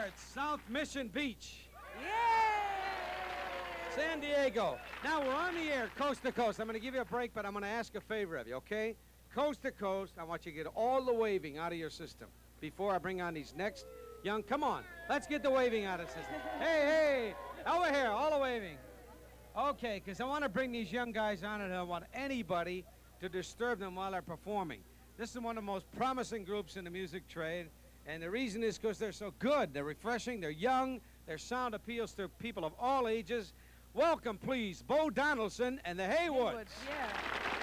at South Mission Beach, Yeah! San Diego. Now we're on the air, coast to coast. I'm going to give you a break, but I'm going to ask a favor of you, okay? Coast to coast, I want you to get all the waving out of your system before I bring on these next young. Come on, let's get the waving out of the system. Hey, over here, all the waving. Okay, because I want to bring these young guys on, and I don't want anybody to disturb them while they're performing. This is one of the most promising groups in the music trade, and the reason is because they're so good. They're refreshing, they're young, their sound appeals to people of all ages. Welcome, please, Bo Donaldson and the Haywoods. Yeah.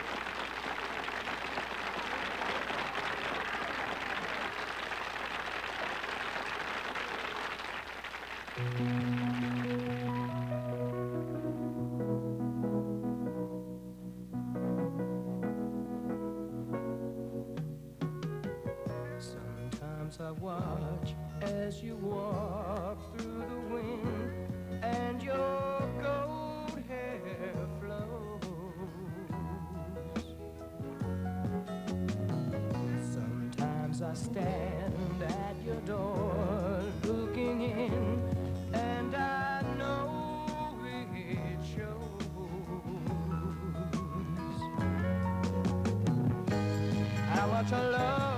Sometimes I watch as you walk through the wind and your gold hair flows. Sometimes I stand at your door looking in, and I know it shows how much I love